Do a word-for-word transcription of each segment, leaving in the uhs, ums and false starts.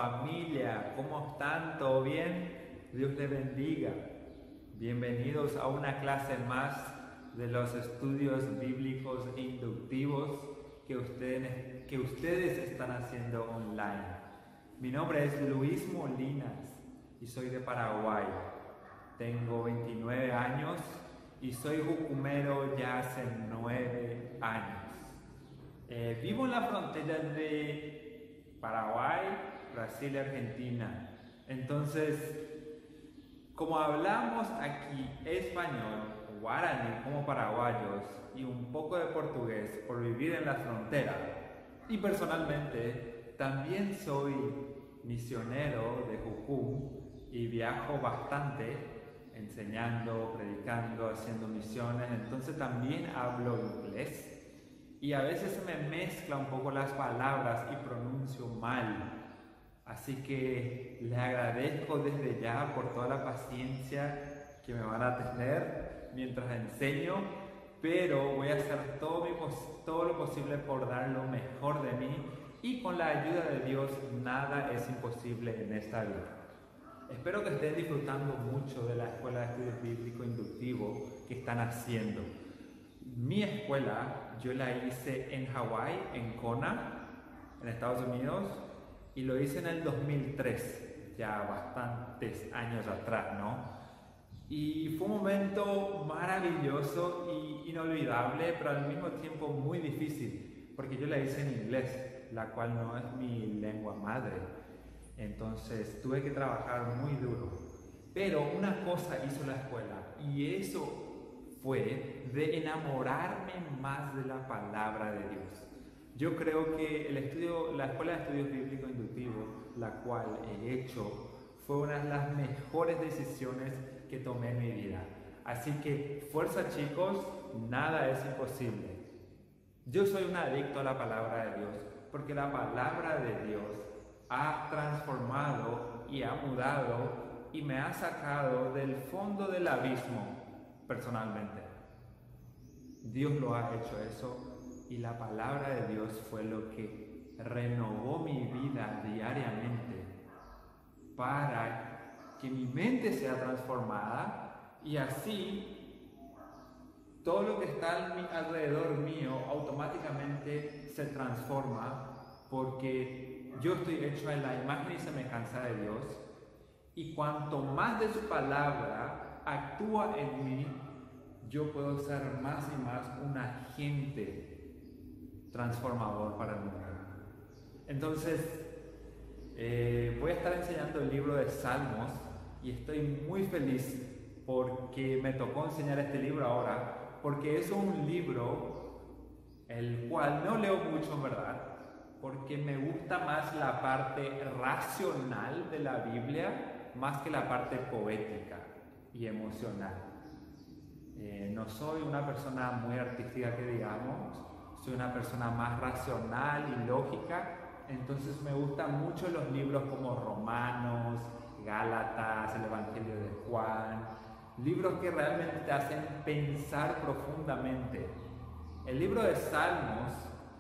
familia, ¿cómo están? ¿Todo bien? Dios les bendiga. Bienvenidos a una clase más de los estudios bíblicos e inductivos que ustedes, que ustedes están haciendo online. Mi nombre es Luis Molinas y soy de Paraguay. Tengo veintinueve años y soy jucumero ya hace nueve años. Eh, vivo en la frontera de Paraguay, Brasil y Argentina. Entonces, como hablamos aquí español, guaraní como paraguayos y un poco de portugués por vivir en la frontera, y personalmente también soy misionero de Jucum y viajo bastante enseñando, predicando, haciendo misiones, entonces también hablo inglés. Y a veces se me mezcla un poco las palabras y pronuncio mal. Así que les agradezco desde ya por toda la paciencia que me van a tener mientras enseño, pero voy a hacer todo, mi, todo lo posible por dar lo mejor de mí y con la ayuda de Dios nada es imposible en esta vida. Espero que estén disfrutando mucho de la Escuela de Estudios Bíblicos Inductivos que están haciendo. Mi escuela yo la hice en Hawái, en Kona, en Estados Unidos, y lo hice en el dos mil tres, ya bastantes años atrás, ¿no? Y fue un momento maravilloso y inolvidable, pero al mismo tiempo muy difícil, porque yo la hice en inglés, la cual no es mi lengua madre. Entonces tuve que trabajar muy duro. Pero una cosa hizo la escuela, y eso fue de enamorarme más de la palabra de Dios. Yo creo que el estudio, la Escuela de Estudios Bíblicos Inductivos, la cual he hecho, fue una de las mejores decisiones que tomé en mi vida. Así que fuerza, chicos, nada es imposible. Yo soy un adicto a la palabra de Dios, porque la palabra de Dios ha transformado y ha mudado y me ha sacado del fondo del abismo personalmente. Dios lo ha hecho eso y la palabra de Dios fue lo que renovó mi vida diariamente para que mi mente sea transformada y así todo lo que está a mi alrededor mío automáticamente se transforma porque yo estoy hecho en la imagen y semejanza de Dios y cuanto más de su palabra actúa en mí, yo puedo ser más y más un agente transformador para el mundo. Entonces, eh, voy a estar enseñando el libro de Salmos y estoy muy feliz porque me tocó enseñar este libro ahora, porque es un libro el cual no leo mucho en verdad, porque me gusta más la parte racional de la Biblia más que la parte poética y emocional. Eh, no soy una persona muy artística que digamos, soy una persona más racional y lógica, entonces me gustan mucho los libros como Romanos, Gálatas, el Evangelio de Juan, libros que realmente te hacen pensar profundamente. El libro de Salmos,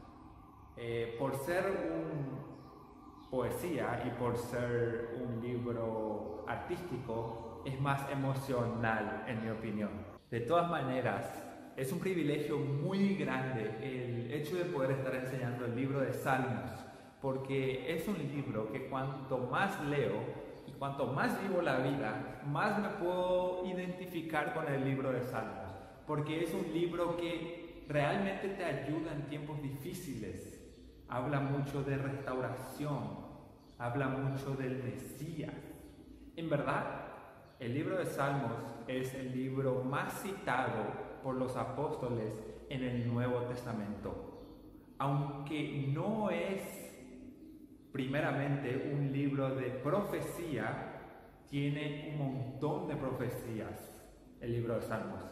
eh, por ser un poesía y por ser un libro artístico, es más emocional en mi opinión. De todas maneras, es un privilegio muy grande el hecho de poder estar enseñando el libro de Salmos, porque es un libro que cuanto más leo y cuanto más vivo la vida, más me puedo identificar con el libro de Salmos, porque es un libro que realmente te ayuda en tiempos difíciles. Habla mucho de restauración, habla mucho del Mesías. En verdad, el libro de Salmos es el libro más citado por los apóstoles en el Nuevo Testamento. Aunque no es primeramente un libro de profecía, tiene un montón de profecías el libro de Salmos.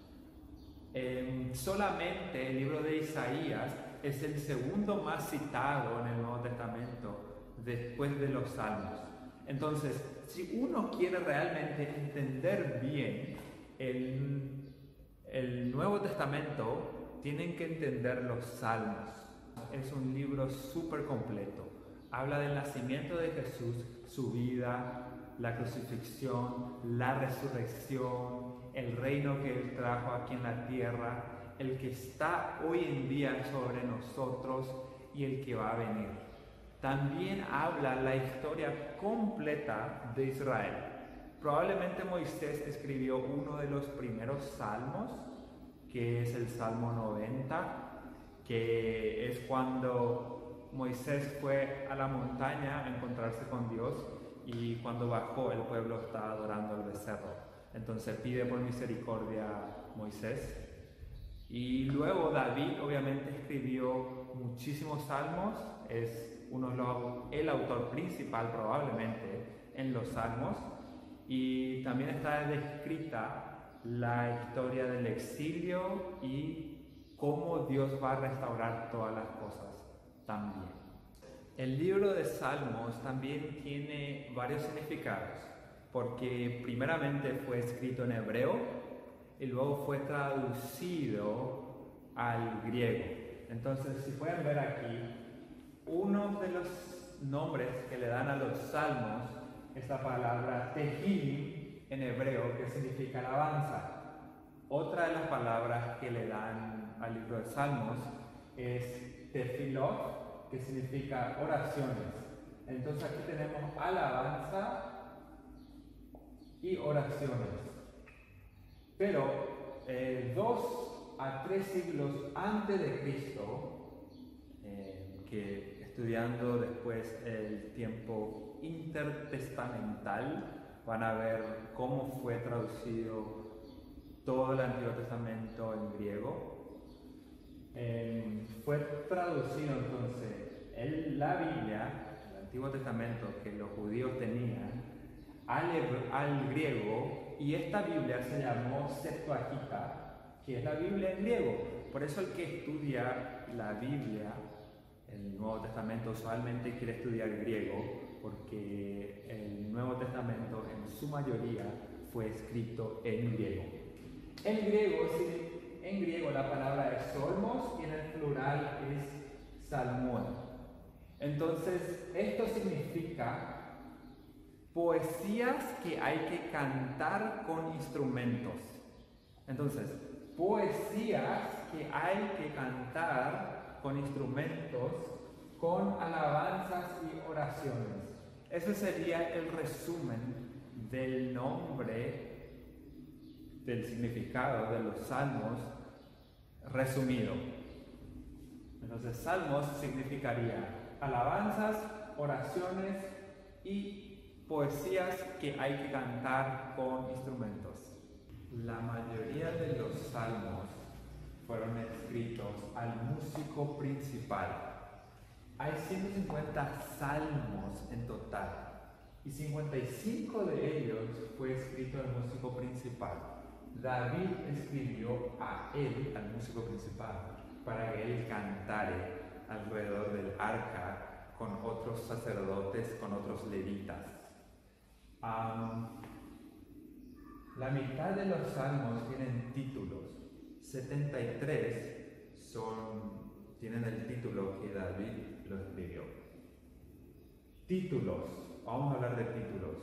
Eh, solamente el libro de Isaías es el segundo más citado en el Nuevo Testamento después de los Salmos. Entonces, si uno quiere realmente entender bien el, el Nuevo Testamento, tienen que entender los Salmos. Es un libro súper completo. habla del nacimiento de Jesús, su vida, la crucifixión, la resurrección, el reino que Él trajo aquí en la tierra, el que está hoy en día sobre nosotros y el que va a venir. También habla la historia completa de Israel. Probablemente Moisés escribió uno de los primeros salmos, que es el Salmo noventa, que es cuando Moisés fue a la montaña a encontrarse con Dios y cuando bajó el pueblo estaba adorando al becerro. Entonces pide por misericordia a Moisés. Y luego David obviamente escribió muchísimos salmos, es uno de los, el autor principal probablemente en los salmos, y también está descrita la historia del exilio y cómo Dios va a restaurar todas las cosas también. El libro de Salmos también tiene varios significados, porque primeramente fue escrito en hebreo y luego fue traducido al griego. Entonces, si pueden ver aquí, uno de los nombres que le dan a los salmos es la palabra Tehillim en hebreo, que significa alabanza. Otra de las palabras que le dan al libro de Salmos es Tefilot, que significa oraciones. Entonces aquí tenemos alabanza y oraciones. Pero eh, dos a tres siglos antes de Cristo, eh, que estudiando después el tiempo intertestamental, van a ver cómo fue traducido todo el Antiguo Testamento en griego. Eh, fue traducido entonces en la Biblia, el Antiguo Testamento que los judíos tenían, al, al griego. Y esta Biblia se llamó Septuaginta, que es la Biblia en griego. Por eso el que estudia la Biblia, el Nuevo Testamento, usualmente quiere estudiar griego, porque el Nuevo Testamento en su mayoría fue escrito en griego. En griego, sí, en griego la palabra es solmos y en el plural es salmón. Entonces, esto significa poesías que hay que cantar con instrumentos. Entonces, poesías que hay que cantar con instrumentos, con alabanzas y oraciones. Ese sería el resumen del nombre, del significado de los salmos resumido. Entonces, salmos significaría alabanzas, oraciones y poesías que hay que cantar con instrumentos. La mayoría de los salmos fueron escritos al músico principal. Hay ciento cincuenta salmos en total y cincuenta y cinco de ellos fue escrito al músico principal. David escribió a él, al músico principal, para que él cantare alrededor del arca con otros sacerdotes, con otros levitas. Um, la mitad de los salmos tienen títulos, setenta y tres son, tienen el título que David lo escribió. Títulos, vamos a hablar de títulos.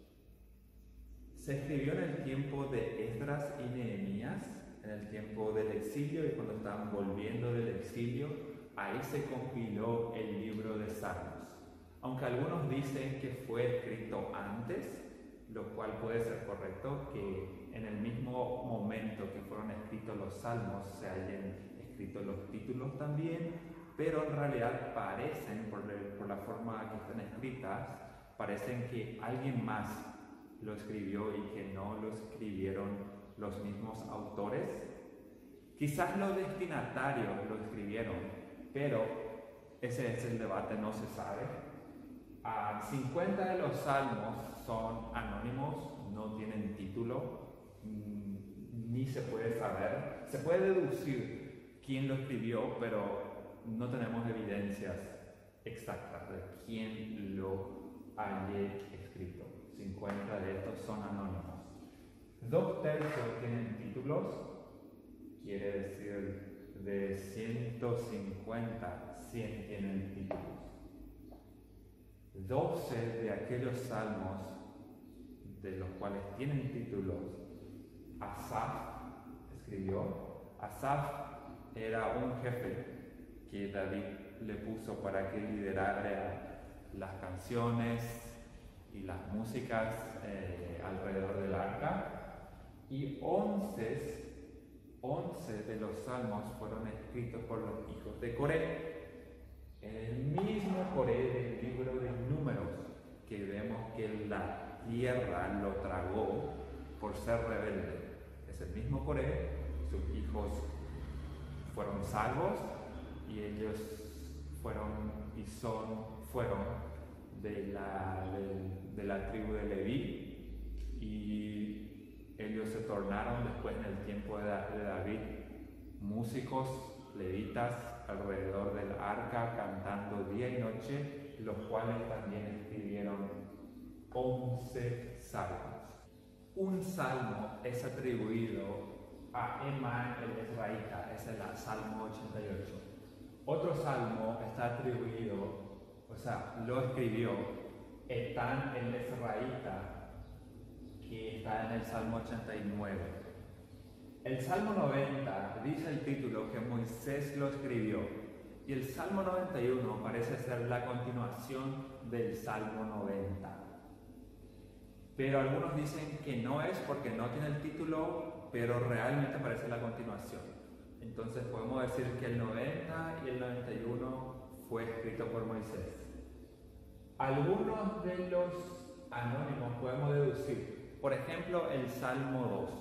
Se escribió en el tiempo de Esdras y Nehemías, en el tiempo del exilio, y cuando estaban volviendo del exilio, ahí se compiló el libro de Salmos. Aunque algunos dicen que fue escrito antes, lo cual puede ser correcto, que en el mismo momento que fueron escritos los salmos se hayan escrito los títulos también, pero en realidad parecen, por, el, por la forma que están escritas, parecen que alguien más lo escribió y que no lo escribieron los mismos autores. Quizás los destinatarios lo escribieron, pero ese es el debate, no se sabe. Uh, cincuenta de los salmos son anónimos, no tienen título, mm, ni se puede saber. Se puede deducir quién lo escribió, pero no tenemos evidencias exactas de quién lo haya escrito. cincuenta de estos son anónimos. Dos tercios tienen títulos, quiere decir de ciento cincuenta, cien tienen títulos. doce de aquellos salmos, de los cuales tienen títulos, Asaf escribió. Asaf era un jefe que David le puso para que liderara las canciones y las músicas eh, alrededor del arca, y once, once de los salmos fueron escritos por los hijos de Coré, el mismo Coré del libro de Números, que vemos que la tierra lo tragó por ser rebelde. Es el mismo Coré, sus hijos fueron salvos y ellos fueron y son, fueron de la, de, de la tribu de Leví, y ellos se tornaron después en el tiempo de, de David músicos levitas alrededor del arca cantando día y noche, los cuales también escribieron once salmos. Un salmo es atribuido a Emán el Ezraíta, es el Salmo ochenta y ocho. Otro salmo está atribuido, o sea, lo escribió Etán el Ezraíta, que está en el Salmo ochenta y nueve. El Salmo noventa dice el título que Moisés lo escribió, y el Salmo noventa y uno parece ser la continuación del Salmo noventa. Pero algunos dicen que no es porque no tiene el título, pero realmente parece la continuación. Entonces podemos decir que el noventa y el noventa y uno fue escrito por Moisés. Algunos de los anónimos podemos deducir, por ejemplo, el Salmo dos.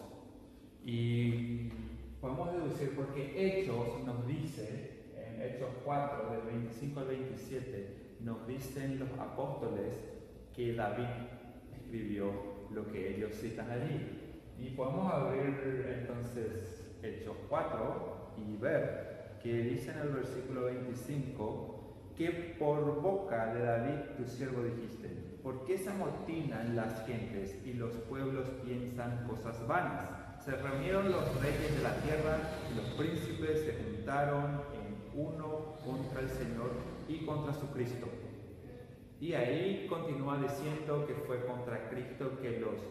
Y podemos deducir porque Hechos nos dice, en Hechos cuatro, del veinticinco al veintisiete, nos dicen los apóstoles que David escribió lo que ellos citan allí. Y podemos abrir entonces Hechos cuatro y ver que dice en el versículo veinticinco que por boca de David tu siervo dijiste: ¿por qué se amotinan las gentes y los pueblos piensan cosas vanas? Se reunieron los reyes de la tierra y los príncipes se juntaron en uno contra el Señor y contra su Cristo. Y ahí continúa diciendo que fue contra Cristo que los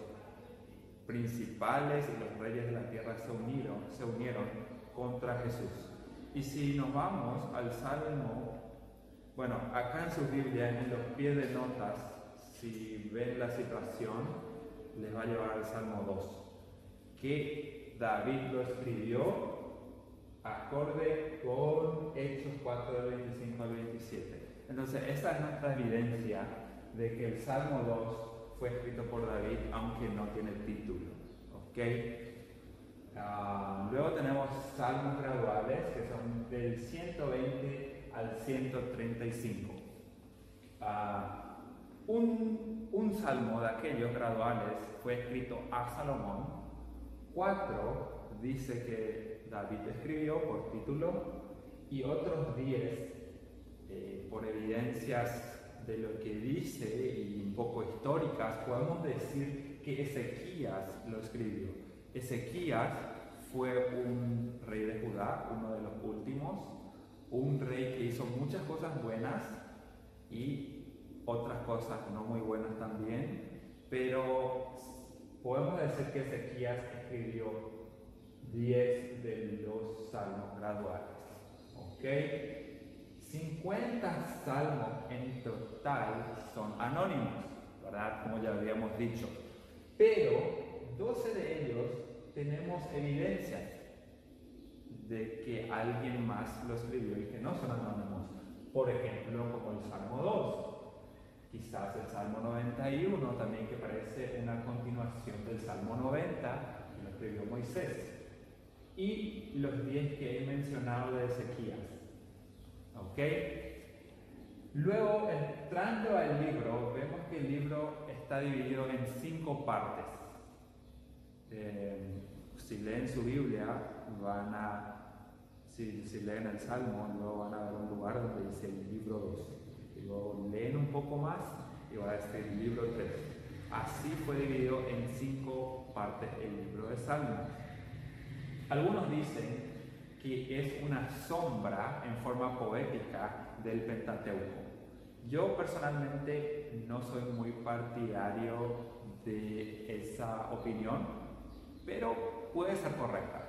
principales y los reyes de la tierra se unieron, se unieron contra Jesús. Y si nos vamos al Salmo, bueno, acá en su Biblia, en los pies de notas, si ven la situación, les va a llevar al Salmo dos, que David lo escribió acorde con Hechos cuatro, del veinticinco al veintisiete. Entonces, esta es nuestra evidencia de que el Salmo dos fue escrito por David, aunque no tiene título. ¿Ok? Uh, luego tenemos salmos graduales, que son del ciento veinte al ciento treinta y cinco. Uh, un, un salmo de aquellos graduales fue escrito a Salomón. Cuatro dice que David escribió por título, y otros diez Eh, por evidencias de lo que dice y un poco históricas, podemos decir que Ezequías lo escribió. Ezequías fue un rey de Judá, uno de los últimos, un rey que hizo muchas cosas buenas y otras cosas no muy buenas también, pero podemos decir que Ezequías escribió diez de los salmos graduales. ¿Ok? cincuenta salmos en total son anónimos, ¿verdad? Como ya habíamos dicho. Pero doce de ellos tenemos evidencias de que alguien más lo escribió y que no son anónimos. Por ejemplo, como el Salmo dos. Quizás el Salmo noventa y uno también, que parece una continuación del Salmo noventa, que lo escribió Moisés. Y los diez que he mencionado de Ezequías. ¿Ok? Luego, entrando al libro, vemos que el libro está dividido en cinco partes. Eh, si leen su Biblia, van a, si, si leen el Salmo, luego van a ver un lugar donde dice el libro dos. Y luego leen un poco más y va a decir el libro tres. Así fue dividido en cinco partes el libro de Salmos. Algunos dicen que es una sombra en forma poética del Pentateuco. Yo personalmente no soy muy partidario de esa opinión, pero puede ser correcta.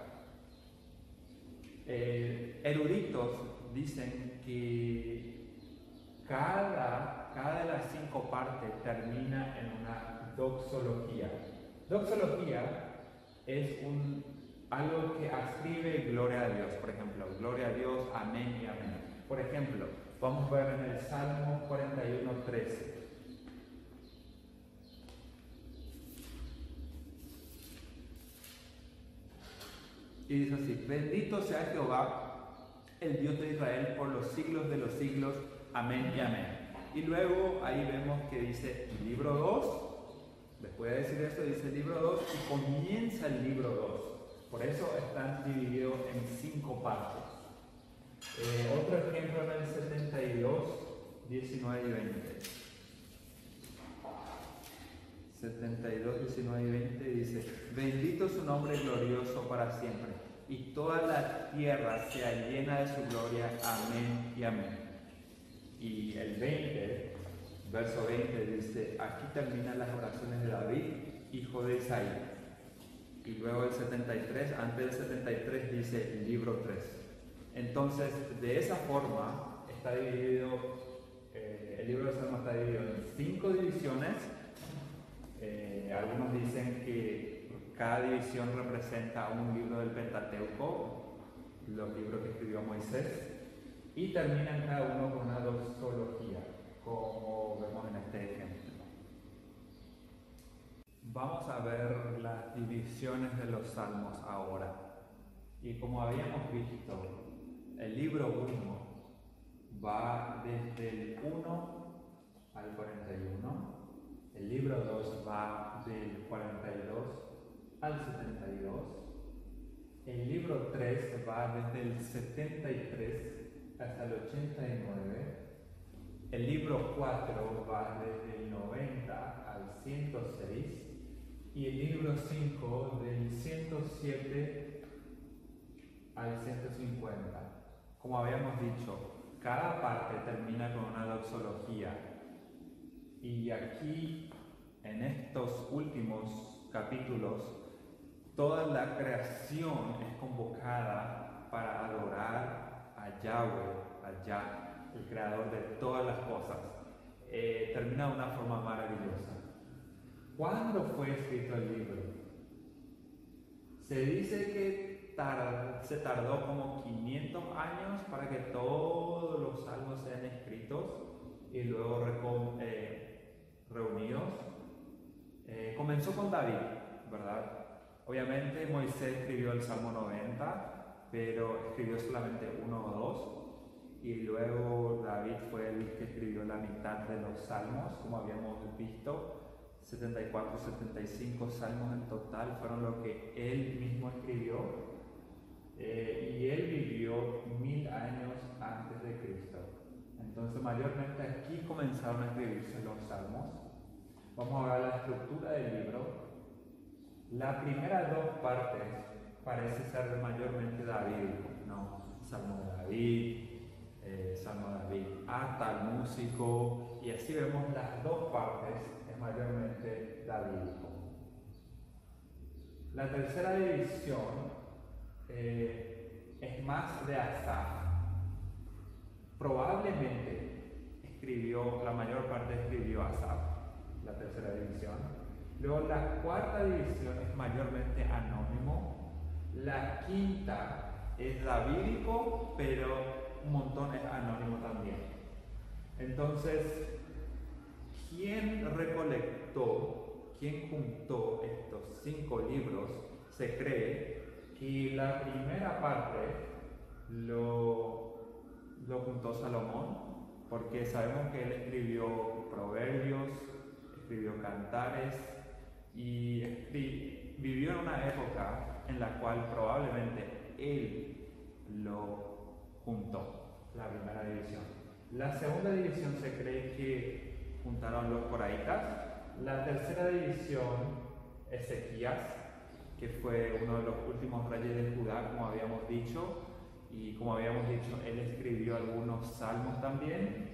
Eh, eruditos dicen que cada, cada de las cinco partes termina en una doxología. Doxología es un, algo que ascribe gloria a Dios. Por ejemplo, gloria a Dios, amén y amén. Por ejemplo, vamos a ver en el Salmo cuarenta y uno, trece. Y dice así: bendito sea Jehová, el Dios de Israel, por los siglos de los siglos. Amén y amén. Y luego ahí vemos que dice libro dos. Después de decir esto dice libro dos y comienza el libro dos. Por eso están divididos en cinco partes. Eh, otro ejemplo en el setenta y dos, diecinueve y veinte. setenta y dos, diecinueve y veinte dice: bendito su nombre glorioso para siempre, y toda la tierra sea llena de su gloria. Amén y amén. Y el veinte, verso veinte dice: aquí terminan las oraciones de David, hijo de Isaí. Y luego el setenta y tres, antes del setenta y tres dice libro tres. Entonces, de esa forma está dividido, eh, el libro de Salmos está dividido en cinco divisiones. Eh, algunos dicen que cada división representa un libro del Pentateuco, los libros que escribió Moisés, y terminan cada uno con una doxología, como vemos en este ejemplo. Vamos a ver las divisiones de los salmos ahora. Y como habíamos visto, el libro uno va desde el uno al cuarenta y uno. El libro dos va del cuarenta y dos al setenta y dos. El libro tres va desde el setenta y tres hasta el ochenta y nueve. El libro cuatro va desde el noventa al ciento seis. Y el libro cinco del ciento siete al ciento cincuenta. Como habíamos dicho, cada parte termina con una doxología. Y aquí, en estos últimos capítulos, toda la creación es convocada para adorar a Yahweh, a Yah, el creador de todas las cosas. Eh, termina de una forma maravillosa. ¿Cuándo fue escrito el libro? Se dice que tar- se tardó como quinientos años para que todos los salmos sean escritos y luego reco- eh, reunidos. Eh, comenzó con David, ¿verdad? Obviamente Moisés escribió el Salmo noventa, pero escribió solamente uno o dos, y luego David fue el que escribió la mitad de los salmos, como habíamos visto. setenta y cuatro, setenta y cinco salmos en total fueron lo que él mismo escribió, eh, y él vivió mil años antes de Cristo. Entonces mayormente aquí comenzaron a escribirse los salmos. Vamos a ver la estructura del libro. Las primeras dos partes parece ser mayormente David, ¿no? Salmo de David, eh, Salmo de David, hasta el músico, y así vemos las dos partes es mayormente davídico. La tercera división eh, es más de Asaf. Probablemente escribió, la mayor parte escribió Asaf, la tercera división. Luego la cuarta división es mayormente anónimo. La quinta es davídico, pero un montón es anónimo también. Entonces, ¿quién recolectó, quién juntó estos cinco libros? Se cree que la primera parte lo, lo juntó Salomón, porque sabemos que él escribió Proverbios, escribió Cantares, y escri- vivió en una época en la cual probablemente él lo juntó, la primera división. La segunda división se cree que juntaron los coraitas. La tercera división, Ezequías, que fue uno de los últimos reyes de Judá, como habíamos dicho, y como habíamos dicho, él escribió algunos salmos también.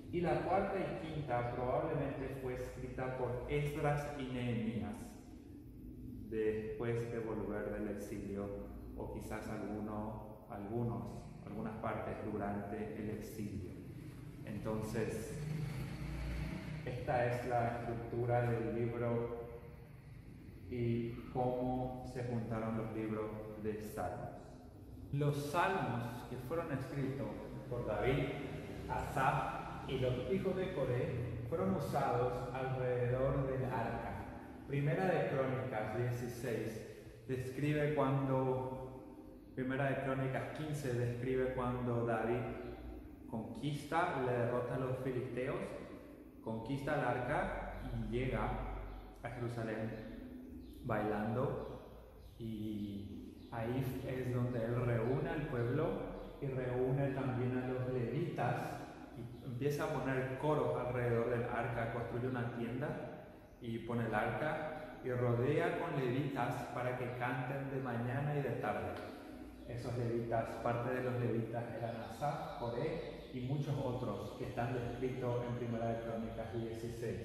Y la cuarta y quinta probablemente fue escrita por Esdras y Nehemías después de volver del exilio, o quizás alguno, algunos, algunas partes durante el exilio. Entonces, esta es la estructura del libro y cómo se juntaron los libros de Salmos. Los salmos que fueron escritos por David, Asaf y los hijos de Coré fueron usados alrededor del arca. Primera de Crónicas dieciséis describe cuando, Primera de Crónicas quince describe cuando David conquista, le derrota a los filisteos, conquista el arca y llega a Jerusalén bailando, y ahí es donde él reúne al pueblo y reúne también a los levitas y empieza a poner coros alrededor del arca, construye una tienda y pone el arca y rodea con levitas para que canten de mañana y de tarde. Esos levitas, parte de los levitas eran Asaf, Coré y muchos otros que están descritos en Primera de Crónicas dieciséis.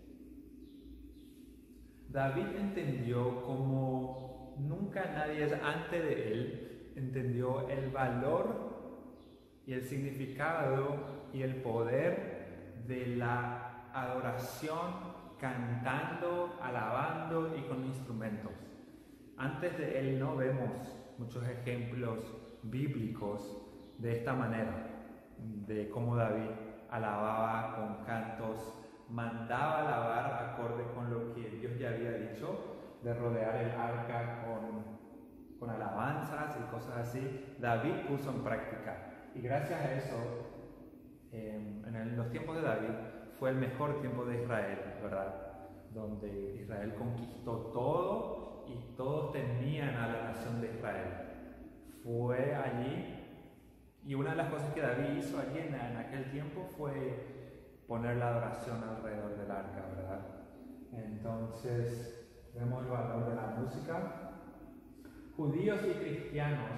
David entendió como nunca nadie antes de él entendió el valor y el significado y el poder de la adoración cantando, alabando y con instrumentos. Antes de él no vemos muchos ejemplos bíblicos de esta manera, de cómo David alababa con cantos, mandaba alabar acorde con lo que Dios ya había dicho, de rodear el arca con, con alabanzas y cosas así. David puso en práctica, y gracias a eso, eh, en el, los tiempos de David fue el mejor tiempo de Israel, ¿verdad? Donde Israel conquistó todo y todos temían a la nación de Israel. Fue allí, y una de las cosas que David hizo allí en, en aquel tiempo fue poner la adoración alrededor del arca, ¿verdad? Entonces, vemos el valor de la música. Judíos y cristianos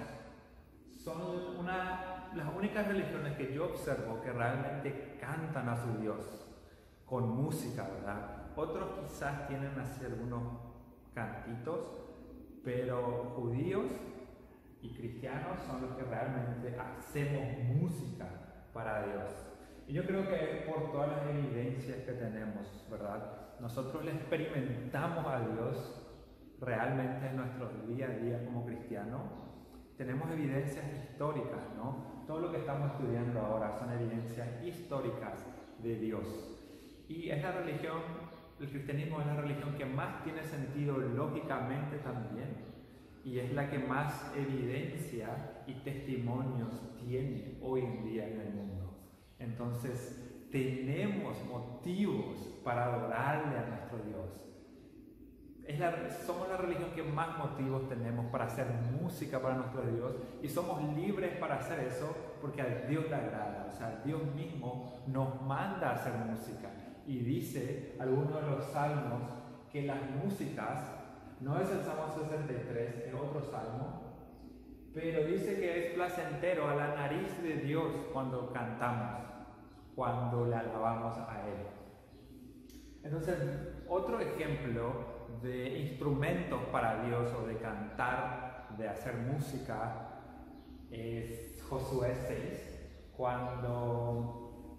son una, las únicas religiones que yo observo que realmente cantan a su Dios con música, ¿verdad? Otros quizás tienen así algunos cantitos, pero judíos y cristianos son los que realmente hacemos música para Dios. Y yo creo que es por todas las evidencias que tenemos, ¿verdad? Nosotros le experimentamos a Dios realmente en nuestro día a día como cristianos. Tenemos evidencias históricas, ¿no? Todo lo que estamos estudiando ahora son evidencias históricas de Dios. Y es la religión, el cristianismo es la religión que más tiene sentido lógicamente también, y es la que más evidencia y testimonios tiene hoy en día en el mundo. Entonces, tenemos motivos para adorarle a nuestro Dios. Es la, somos la religión que más motivos tenemos para hacer música para nuestro Dios, y somos libres para hacer eso porque a Dios le agrada. O sea, Dios mismo nos manda a hacer música, y dice algunos de los salmos que las músicas, no es el Salmo sesenta y tres, es otro salmo, pero dice que es placentero a la nariz de Dios cuando cantamos, cuando le alabamos a Él. Entonces, otro ejemplo de instrumentos para Dios o de cantar, de hacer música, es Josué seis, cuando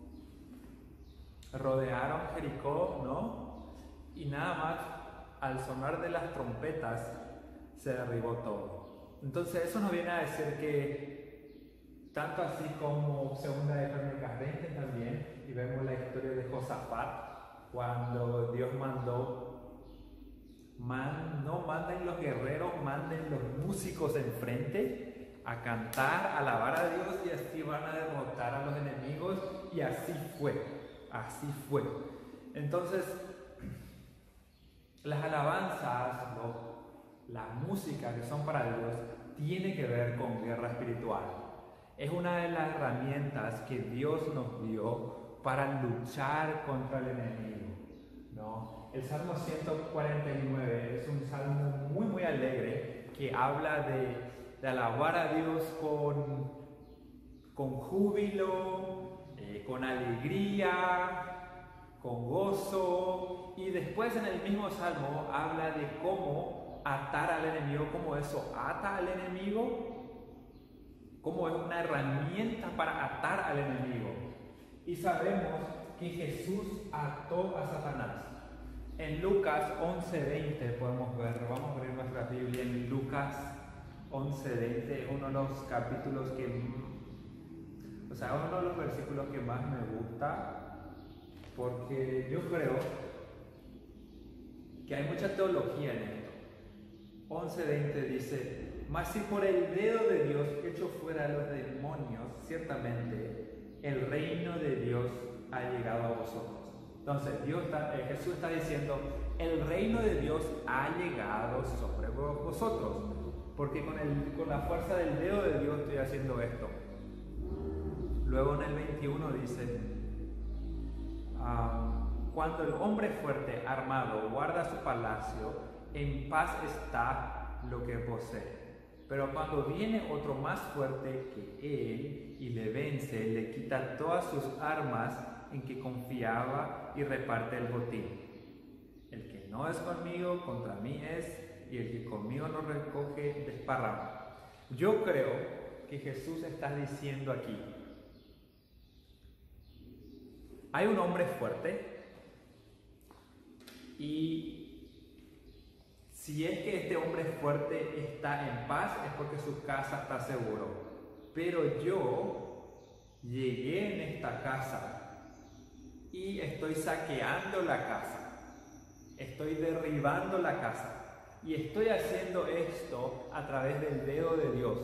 rodearon Jericó, ¿no? Y nada más, al sonar de las trompetas, se derribó todo. Entonces, eso nos viene a decir que, tanto así como Segunda de Crónicas veinte también, y vemos la historia de Josafat, cuando Dios mandó, man, no manden los guerreros, manden los músicos enfrente a cantar, a alabar a Dios, y así van a derrotar a los enemigos, y así fue. Así fue. Entonces, las alabanzas, lo, la música que son para Dios, tiene que ver con guerra espiritual. Es una de las herramientas que Dios nos dio para luchar contra el enemigo, ¿no? El Salmo ciento cuarenta y nueve es un salmo muy, muy alegre que habla de, de alabar a Dios con, con júbilo, eh, con alegría, con gozo, y después en el mismo salmo habla de cómo atar al enemigo, cómo eso ata al enemigo, cómo es una herramienta para atar al enemigo. Y sabemos que Jesús ató a Satanás. En Lucas once veinte podemos ver, vamos a abrir nuestra Biblia en Lucas once veinte, es uno de los capítulos que, o sea, uno de los versículos que más me gusta, porque yo creo que hay mucha teología en esto. once veinte dice: mas si por el dedo de Dios echo fuera a los demonios, ciertamente el reino de Dios ha llegado a vosotros. Entonces Dios está, eh, Jesús está diciendo: el reino de Dios ha llegado sobre vosotros, porque con, el, con la fuerza del dedo de Dios estoy haciendo esto. Luego en el veintiuno dice: Um, cuando el hombre fuerte, armado, guarda su palacio, en paz está lo que posee. Pero cuando viene otro más fuerte que él y le vence, le quita todas sus armas en que confiaba y reparte el botín. El que no es conmigo, contra mí es, y el que conmigo no recoge, desparrama. Yo creo que Jesús está diciendo aquí: hay un hombre fuerte, y si es que este hombre fuerte está en paz es porque su casa está seguro. Pero yo llegué en esta casa y estoy saqueando la casa, estoy derribando la casa, y estoy haciendo esto a través del dedo de Dios.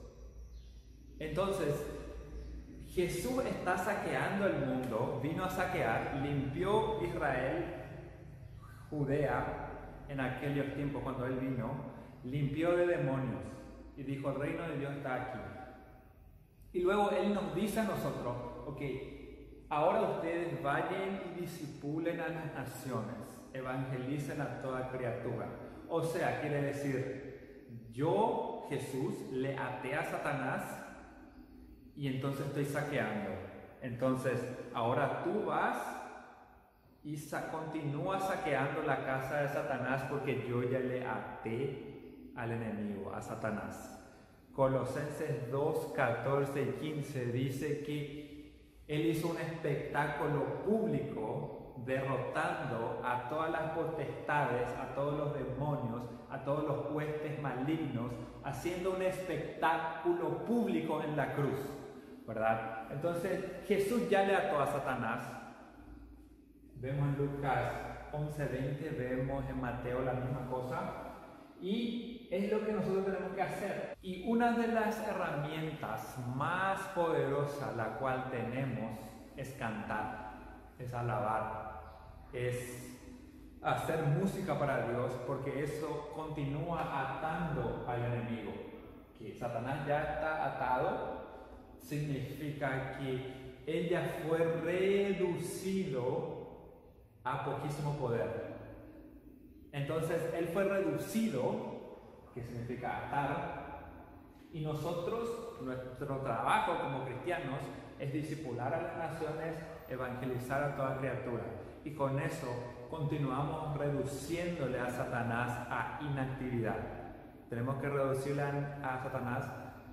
Entonces, Jesús está saqueando el mundo, vino a saquear, limpió Israel, Judea, en aquellos tiempos cuando Él vino, limpió de demonios y dijo: el reino de Dios está aquí. Y luego Él nos dice a nosotros: ok, ahora ustedes vayan y discipulen a las naciones, evangelicen a toda criatura. O sea, quiere decir, yo, Jesús, le até a Satanás, y entonces estoy saqueando. Entonces, ahora tú vas y sa- continúas saqueando la casa de Satanás, porque yo ya le até al enemigo, a Satanás. Colosenses dos, catorce y quince dice que Él hizo un espectáculo público derrotando a todas las potestades, a todos los demonios, a todos los huestes malignos, haciendo un espectáculo público en la cruz, ¿verdad? Entonces Jesús ya le ató a Satanás. Vemos en Lucas once veinte, vemos en Mateo la misma cosa, y es lo que nosotros tenemos que hacer. Y una de las herramientas más poderosas la cual tenemos es cantar, es alabar, es hacer música para Dios, porque eso continúa atando al enemigo. Que Satanás ya está atado significa que él ya fue reducido a poquísimo poder. Entonces él fue reducido, que significa atar, y nosotros, nuestro trabajo como cristianos es discipular a las naciones, evangelizar a toda criatura, y con eso continuamos reduciéndole a Satanás a inactividad. Tenemos que reducirle a Satanás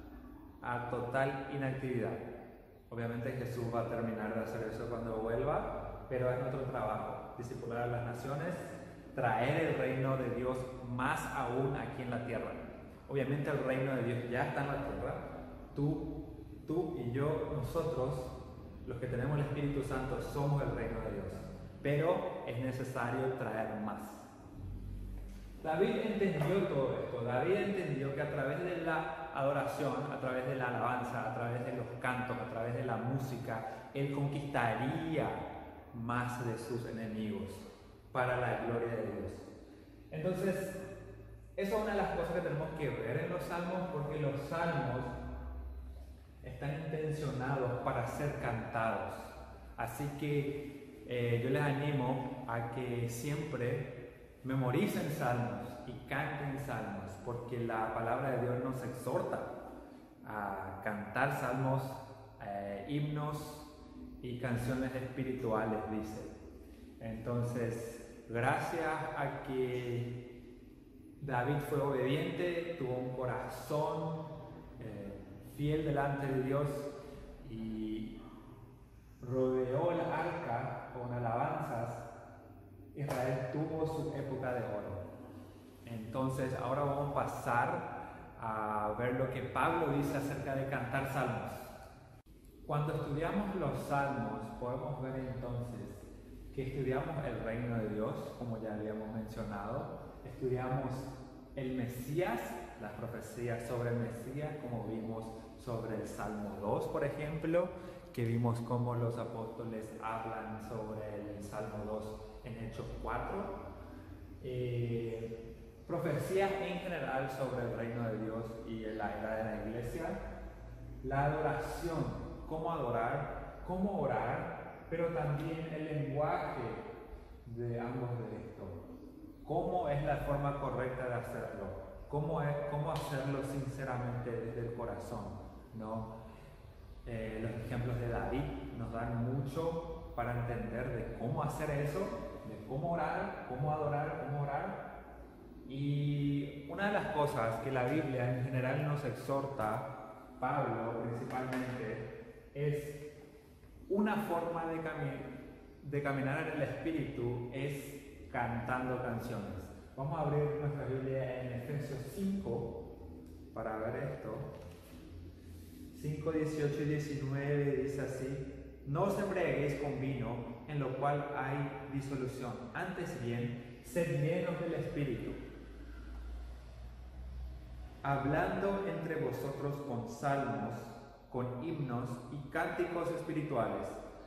a total inactividad. Obviamente Jesús va a terminar de hacer eso cuando vuelva, pero es nuestro trabajo, discipular a las naciones, traer el reino de Dios más aún aquí en la tierra. Obviamente el reino de Dios ya está en la tierra. Tú, tú y yo, nosotros, los que tenemos el Espíritu Santo, somos el reino de Dios. Pero es necesario traer más. David entendió todo esto. David entendió que a través de la adoración, a través de la alabanza, a través de los cantos, a través de la música, él conquistaría más de sus enemigos para la gloria de Dios. Entonces, esa es una de las cosas que tenemos que ver en los salmos, porque los salmos están intencionados para ser cantados. Así que eh, yo les animo a que siempre memoricen salmos y canten salmos, porque la palabra de Dios nos exhorta a cantar salmos, eh, himnos, y canciones espirituales, dice. Entonces, gracias a que David fue obediente, tuvo un corazón eh, fiel delante de Dios y rodeó el arca con alabanzas, Israel tuvo su época de oro. Entonces, ahora vamos a pasar a ver lo que Pablo dice acerca de cantar salmos. Cuando estudiamos los salmos, podemos ver entonces que estudiamos el reino de Dios, como ya habíamos mencionado, estudiamos el Mesías, las profecías sobre el Mesías, como vimos sobre el Salmo dos, por ejemplo, que vimos cómo los apóstoles hablan sobre el Salmo dos en Hechos cuatro. Eh, profecías en general sobre el reino de Dios y la era de la iglesia, la adoración, cómo adorar, cómo orar, pero también el lenguaje de ambos de esto, cómo es la forma correcta de hacerlo, cómo, es, cómo hacerlo sinceramente desde el corazón, ¿no? Eh, los ejemplos de David nos dan mucho para entender de cómo hacer eso, de cómo orar, cómo adorar, cómo orar. Y una de las cosas que la Biblia en general nos exhorta, Pablo principalmente, es una forma de, cami- de caminar en el Espíritu es cantando canciones. Vamos a abrir nuestra Biblia en Efesios cinco para ver esto. cinco, dieciocho y diecinueve dice así: no os embriaguéis con vino, en lo cual hay disolución, antes bien, sed llenos del Espíritu, hablando entre vosotros con salmos, con himnos y cánticos espirituales,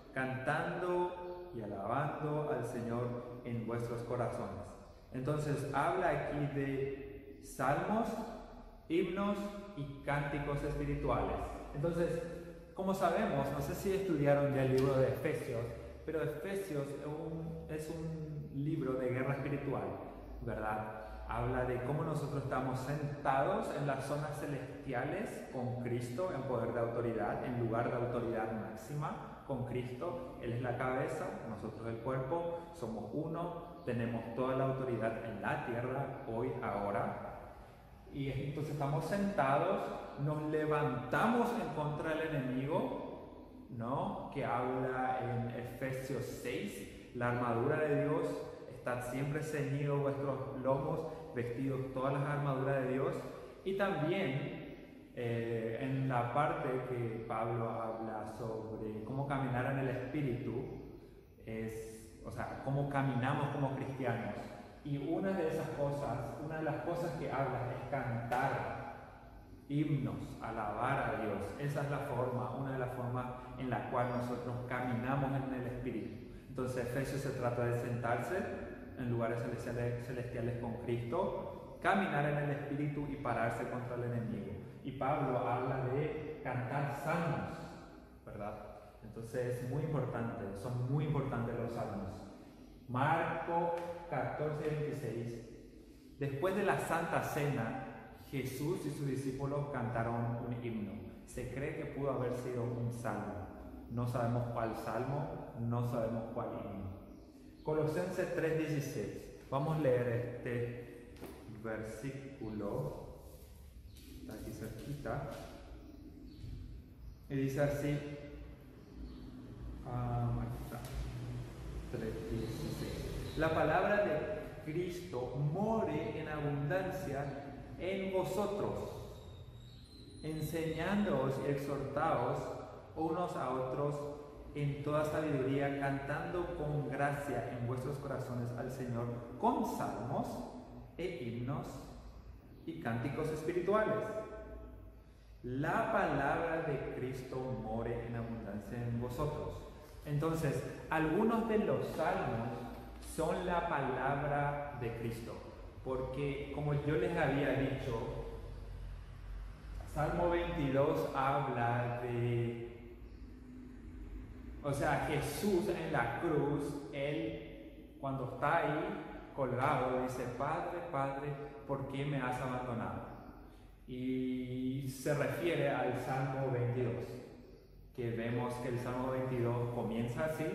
cantando y alabando al Señor en vuestros corazones. Entonces habla aquí de salmos, himnos y cánticos espirituales. Entonces, como sabemos, no sé si estudiaron ya el libro de Efesios, pero Efesios es un, es un libro de guerra espiritual, ¿verdad? Habla de cómo nosotros estamos sentados en las zonas celestiales con Cristo en poder de autoridad, en lugar de autoridad máxima con Cristo. Él es la cabeza, nosotros el cuerpo, somos uno, tenemos toda la autoridad en la tierra, hoy, ahora. Y entonces estamos sentados, nos levantamos en contra del enemigo, ¿no? Que habla en Efesios seis, la armadura de Dios. Estad siempre ceñidos vuestros lomos, vestidos todas las armaduras de Dios. Y también eh, en la parte que Pablo habla sobre cómo caminar en el Espíritu, es, o sea, cómo caminamos como cristianos. Y una de esas cosas, una de las cosas que habla es cantar himnos, alabar a Dios. Esa es la forma, una de las formas en la cual nosotros caminamos en el Espíritu. Entonces, Efesios se trata de sentarse en lugares celestiales, celestiales con Cristo, caminar en el Espíritu y pararse contra el enemigo. Y Pablo habla de cantar salmos, ¿verdad? Entonces es muy importante, son muy importantes los salmos. Marcos catorce, veintiséis. Después de la Santa Cena, Jesús y sus discípulos cantaron un himno. Se cree que pudo haber sido un salmo. No sabemos cuál salmo, no sabemos cuál himno. Colosenses tres, dieciséis. Vamos a leer este versículo. Está aquí cerquita. Y dice así. Um, aquí está. tres, dieciséis. La palabra de Cristo more en abundancia en vosotros, enseñándoos y exhortaos unos a otros en toda sabiduría, cantando con gracia en vuestros corazones al Señor con salmos e himnos y cánticos espirituales. La palabra de Cristo more en abundancia en vosotros. Entonces, algunos de los salmos son la palabra de Cristo, porque como yo les había dicho, Salmo veintidós habla de, o sea, Jesús en la cruz, Él cuando está ahí colgado dice: Padre, Padre, ¿por qué me has abandonado? Y se refiere al Salmo veintidós. que vemos que el Salmo veintidós comienza así,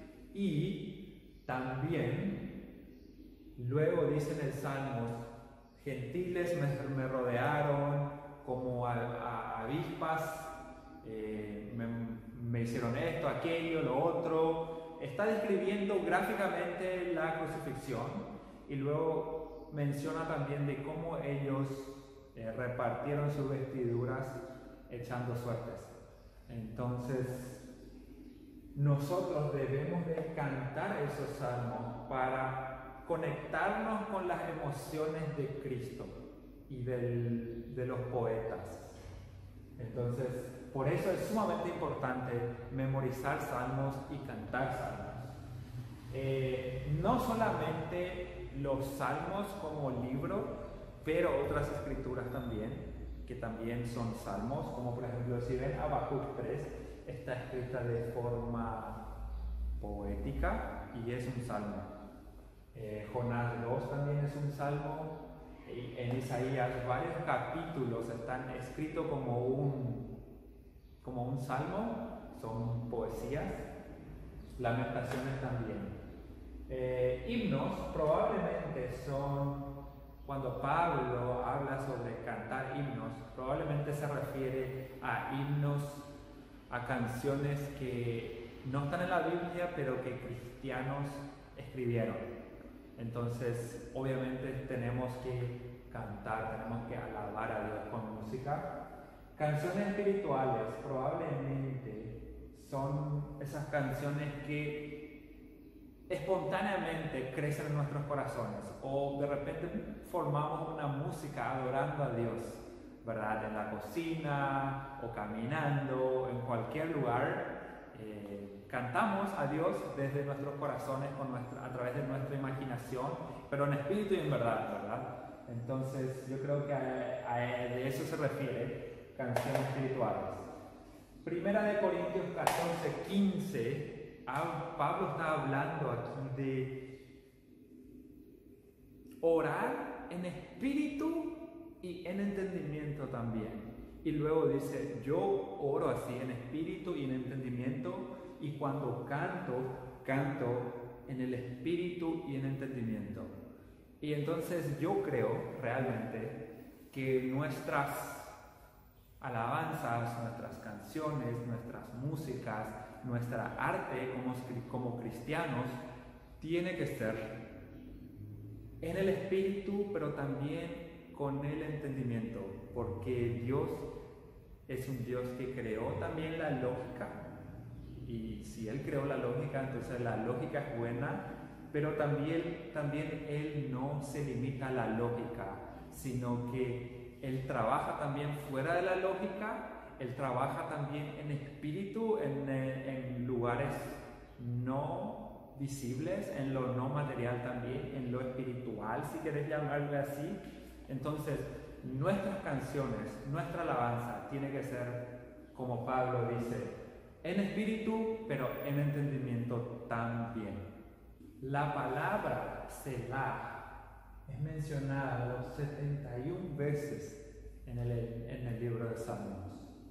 y también luego dice en el Salmo, gentiles me, me rodearon como a, a avispas, eh, me, me hicieron esto, aquello, lo otro. Está describiendo gráficamente la crucifixión y luego menciona también de cómo ellos eh, repartieron sus vestiduras echando suertes. Entonces, nosotros debemos de cantar esos salmos para conectarnos con las emociones de Cristo y del, de los poetas. Entonces, por eso es sumamente importante memorizar salmos y cantar salmos. Eh, no solamente los salmos como libro, pero otras escrituras también, que también son salmos, como por ejemplo si ven Habacuc tres, está escrita de forma poética y es un salmo. Eh, Jonás dos también es un salmo. En Isaías varios capítulos están escritos como un, como un salmo, son poesías. Lamentaciones también. Eh, himnos probablemente son, cuando Pablo habla sobre cantar himnos, probablemente se refiere a himnos, a canciones que no están en la Biblia, pero que cristianos escribieron. Entonces, obviamente tenemos que cantar, tenemos que alabar a Dios con música. Canciones espirituales probablemente son esas canciones que espontáneamente crecen en nuestros corazones, o de repente formamos una música adorando a Dios, ¿verdad? En la cocina o caminando, en cualquier lugar. Eh, cantamos a Dios desde nuestros corazones, con nuestra, a través de nuestra imaginación, pero en espíritu y en verdad, ¿verdad? Entonces yo creo que a, a, de eso se refiere canciones espirituales. Primera de Corintios catorce, quince, Pablo está hablando aquí de orar en espíritu y en entendimiento también. Y luego dice, yo oro así en espíritu y en entendimiento, y cuando canto, canto en el espíritu y en entendimiento. Y entonces yo creo realmente que nuestras alabanzas, nuestras canciones, nuestras músicas, nuestra arte como, como cristianos, tiene que ser en el espíritu, pero también con el entendimiento, porque Dios es un Dios que creó también la lógica, y si Él creó la lógica, entonces la lógica es buena, pero también, también Él no se limita a la lógica, sino que Él trabaja también fuera de la lógica, Él trabaja también en espíritu, en, en lugares no visibles, en lo no material también, en lo espiritual, si querés llamarle así. Entonces, nuestras canciones, nuestra alabanza tiene que ser, como Pablo dice, en espíritu, pero en entendimiento también. La palabra Selah es mencionada setenta y una veces en el, en el libro de Salmos.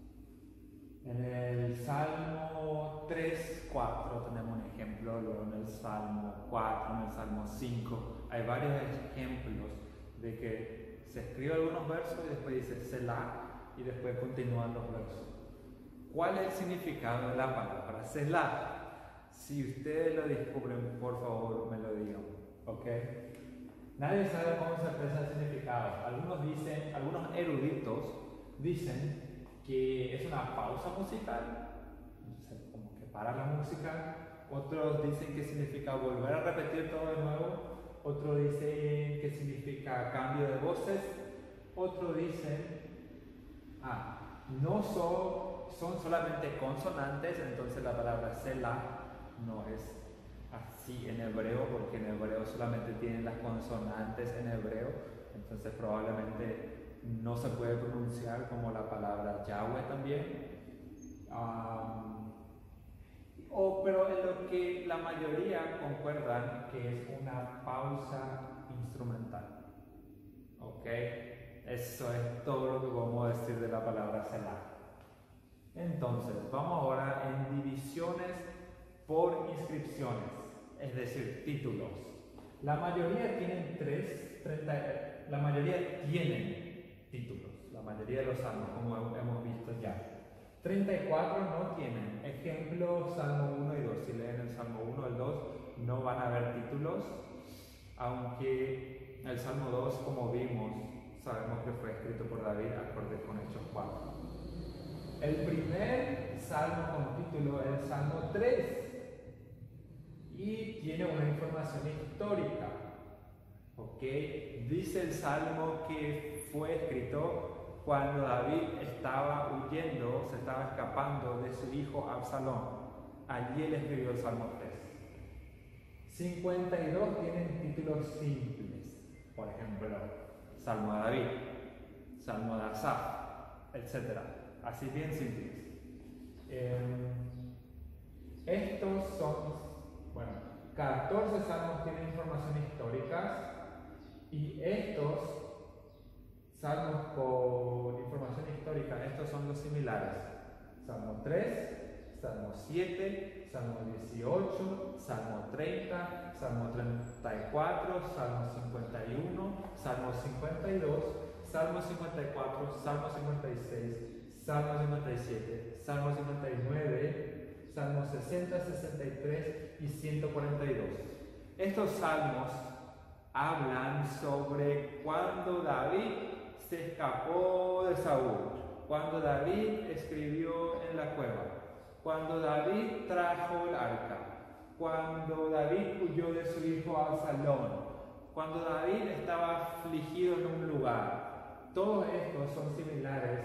En el Salmo tres, cuatro tenemos un ejemplo, luego en el Salmo cuatro, en el Salmo cinco, hay varios ejemplos de que se escribe algunos versos y después dice Selah y después continúan los versos. ¿Cuál es el significado de la palabra Selah? Si ustedes lo descubren, por favor me lo digan, ¿ok? Nadie sabe cómo se expresa el significado. Algunos dicen, algunos eruditos dicen que es una pausa musical, como que para la música. Otros dicen que significa volver a repetir todo de nuevo. Otros dicen que significa cambio de voces. Otros dicen, ah, no son, son solamente consonantes, entonces la palabra Selah no es así en hebreo, porque en hebreo solamente tienen las consonantes en hebreo, entonces probablemente no se puede pronunciar como la palabra Yahweh también. Um, o, pero en lo que la mayoría concuerdan que es una pausa instrumental. ¿Ok? Eso es todo lo que podemos decir de la palabra Selah. Entonces, vamos ahora en divisiones por inscripciones, es decir, títulos. La mayoría tienen tres, treinta, la mayoría tienen títulos, la mayoría de los salmos, como hemos visto ya. treinta y cuatro no tienen. Ejemplo, Salmo uno y dos. Si leen el Salmo uno y el dos, no van a haber títulos, aunque el Salmo dos, como vimos, sabemos que fue escrito por David acorde con Hechos cuatro. El primer salmo con título es el Salmo tres y tiene una información histórica. ¿Ok? Dice el Salmo que fue escrito cuando David estaba huyendo, se estaba escapando de su hijo Absalón. Allí él escribió el Salmo tres. cincuenta y dos tienen títulos simples. Por ejemplo, Salmo de David, Salmo de Asaf, etcétera. Así bien simples. Eh, estos son, bueno, catorce salmos tienen información histórica y estos salmos con información histórica, estos son los similares. Salmo tres, Salmo siete, Salmo dieciocho, Salmo treinta, Salmo treinta y cuatro, Salmo cincuenta y uno, Salmo cincuenta y dos, Salmo cincuenta y cuatro, Salmo cincuenta y seis, Salmo cincuenta y siete, Salmo cincuenta y nueve, Salmo sesenta, sesenta y tres y ciento cuarenta y dos. Estos salmos hablan sobre cuando David se escapó de Saúl, cuando David escribió en la cueva, cuando David trajo el arca, cuando David huyó de su hijo Absalón, cuando David estaba afligido en un lugar. Todos estos son similares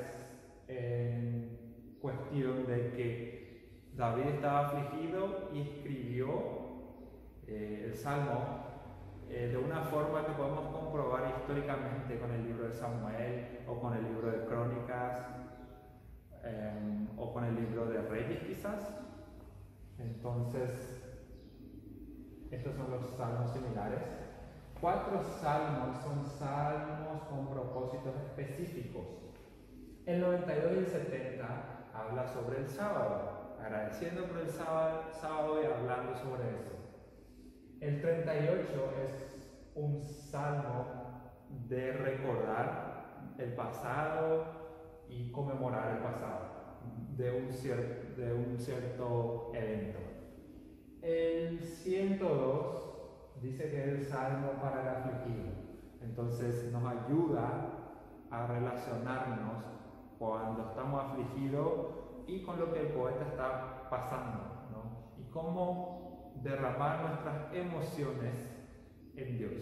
en cuestión de que David estaba afligido y escribió eh, el Salmo eh, de una forma que podemos comprobar históricamente con el libro de Samuel o con el libro de Crónicas eh, o con el libro de Reyes quizás. Entonces, estos son los salmos similares. Cuatro salmos son salmos con propósitos específicos. El noventa y dos y el setenta habla sobre el sábado, agradeciendo por el sábado, sábado y hablando sobre eso. El treinta y ocho es un salmo de recordar el pasado y conmemorar el pasado de un, cier de un cierto evento. El ciento dos dice que es el salmo para el afligido, entonces nos ayuda a relacionarnos cuando estamos afligidos y con lo que el poeta está pasando, ¿no? Y cómo derramar nuestras emociones en Dios.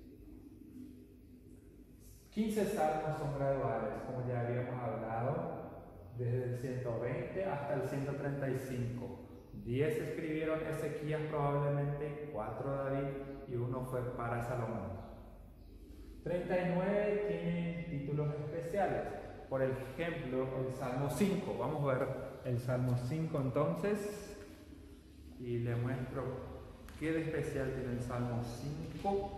quince salmos son graduales, como ya habíamos hablado, desde el ciento veinte hasta el ciento treinta y cinco. diez escribieron Ezequías probablemente, cuatro David y uno fue para Salomón. treinta y nueve tienen títulos especiales. Por ejemplo, el Salmo cinco. Vamos a ver el Salmo cinco entonces. Y le muestro qué de especial tiene el Salmo cinco.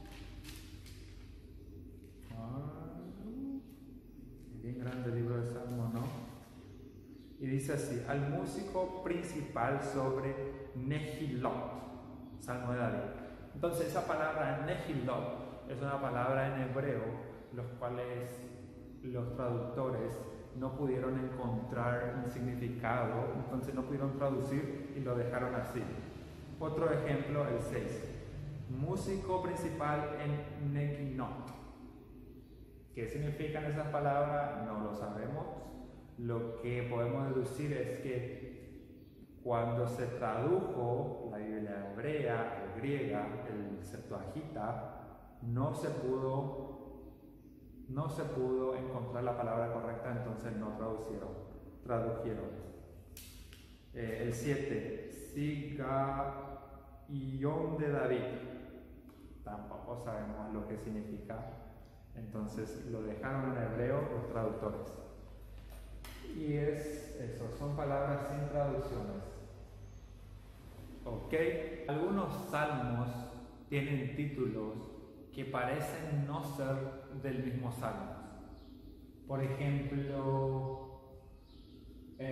Ah, bien grande el libro de Salmo, ¿no? Y dice así: al músico principal sobre Nehilot, Salmo de David. Entonces esa palabra Nehilot es una palabra en hebreo, los cuales los traductores no pudieron encontrar un significado, entonces no pudieron traducir y lo dejaron así. Otro ejemplo, el seis. Músico principal en Neginot. ¿Qué significan esas palabras? No lo sabemos. Lo que podemos deducir es que cuando se tradujo la Biblia hebrea, el griega, el Septuaginta, no se pudo no se pudo encontrar la palabra correcta, entonces no traducieron, tradujeron. Eh, el siete, Sigaión de David. Tampoco sabemos lo que significa, entonces lo dejaron en hebreo los traductores. Y es eso, son palabras sin traducciones. Ok, algunos salmos tienen títulos que parecen no ser del mismo salmo. Por ejemplo, eh,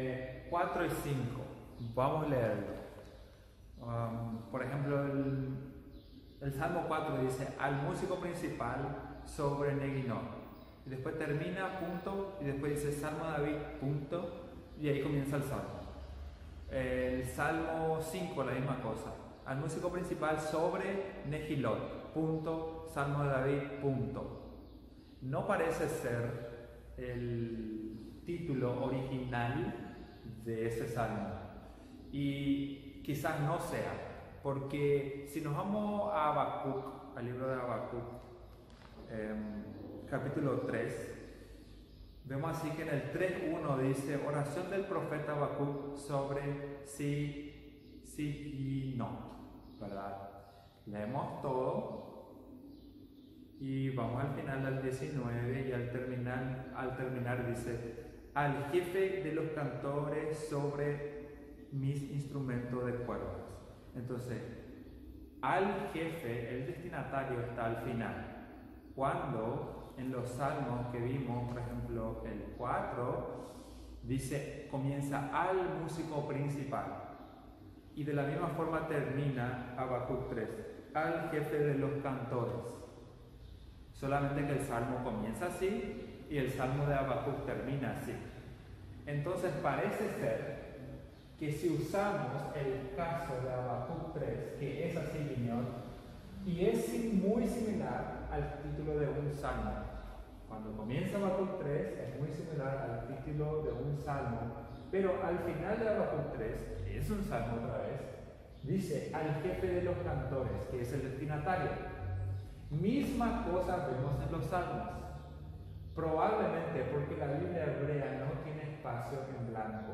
cuatro y cinco. Vamos a leerlo. Um, por ejemplo, el, el Salmo cuatro dice, al músico principal sobre Neguinot. Y después termina, punto, y después dice Salmo de David, punto, y ahí comienza el Salmo. El Salmo cinco, la misma cosa. Al músico principal sobre Nehilot, punto, Salmo de David, punto. No parece ser el título original de ese salmo. Y quizás no sea, porque si nos vamos a Habacuc, al libro de Habacuc, eh, capítulo tres, vemos así que en el tres uno dice, oración del profeta Habacuc sobre sí, sí y no, ¿verdad? Leemos todo y vamos al final al diecinueve y al terminar, al terminar dice, al jefe de los cantores sobre mis instrumentos de cuerdas. Entonces, al jefe, el destinatario está al final. Cuando en los salmos que vimos, por ejemplo el cuatro, dice, comienza al músico principal. Y de la misma forma termina Habacuc tres, al jefe de los cantores. Solamente que el salmo comienza así y el salmo de Habacuc termina así. Entonces parece ser que si usamos el caso de Habacuc tres, que es así guiñón, y es muy similar al título de un salmo. Cuando comienza Habacuc tres es muy similar al título de un salmo, pero al final de Habacuc tres, que es un salmo otra vez, dice al jefe de los cantores, que es el destinatario. Misma cosa vemos en los salmos. Probablemente porque la Biblia hebrea no tiene espacio en blanco.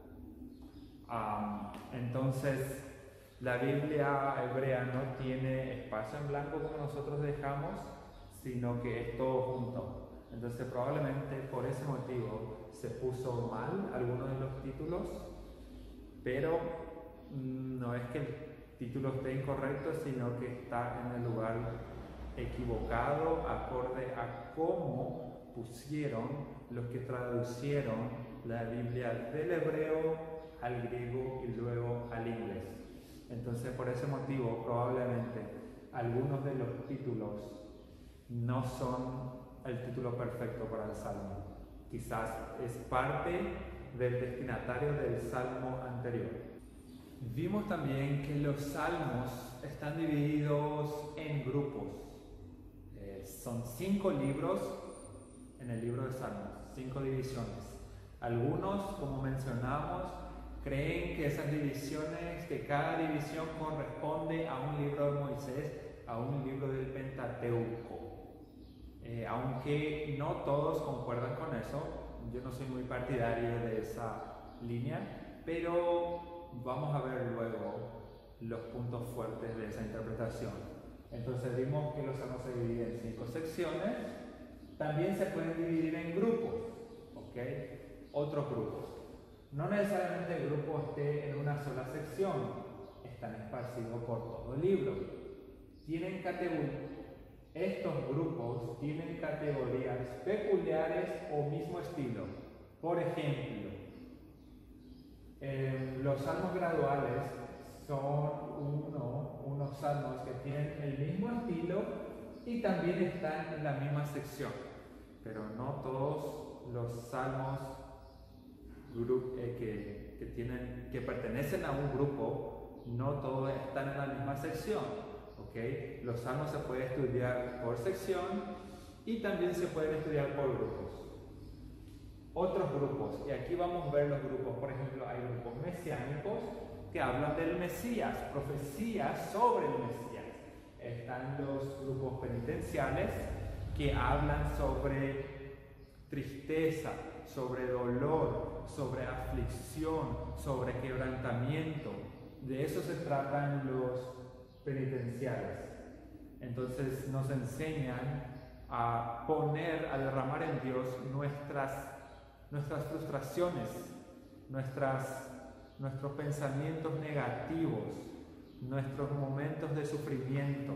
Um, entonces, la Biblia hebrea no tiene espacio en blanco como nosotros dejamos, sino que es todo junto. Entonces, probablemente por ese motivo se puso mal alguno de los títulos, pero mm, no es que el título esté incorrecto, sino que está en el lugar equivocado acorde a cómo pusieron los que traducieron la Biblia del hebreo al griego y luego al inglés. Entonces, por ese motivo, probablemente algunos de los títulos no son el título perfecto para el salmo. Quizás es parte del destinatario del salmo anterior. Vimos también que los salmos están divididos en grupos. Eh, son cinco libros en el libro de Salmos, cinco divisiones. Algunos, como mencionamos, creen que esas divisiones, que cada división corresponde a un libro de Moisés, a un libro del Pentateuco. Eh, aunque no todos concuerdan con eso, yo no soy muy partidario de esa línea, pero vamos a ver luego los puntos fuertes de esa interpretación. Entonces vimos que los salmos se dividen en cinco secciones, también se pueden dividir en grupos, ¿ok? Otros grupos. No necesariamente el grupo esté en una sola sección, están esparcidos por todo el libro. Tienen categorías. Estos grupos tienen categorías peculiares o mismo estilo. Por ejemplo, eh, los salmos graduales son uno, unos salmos que tienen el mismo estilo y también están en la misma sección. Pero no todos los salmos grup, eh, que, que, tienen, que pertenecen a un grupo, no todos están en la misma sección. ¿Okay? Los salmos se pueden estudiar por sección y también se pueden estudiar por grupos. Otros grupos, y aquí vamos a ver los grupos. Por ejemplo, hay grupos mesiánicos que hablan del Mesías, profecías sobre el Mesías. Están los grupos penitenciales que hablan sobre tristeza, sobre dolor, sobre aflicción, sobre quebrantamiento. De eso se tratan los penitenciales. Entonces nos enseñan a poner, a derramar en Dios nuestras, nuestras frustraciones, nuestras, nuestros pensamientos negativos, nuestros momentos de sufrimiento.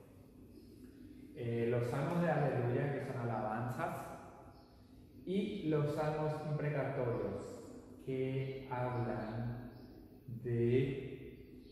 Eh, los salmos de aleluya, que son alabanzas, y los salmos imprecatorios, que que hablan de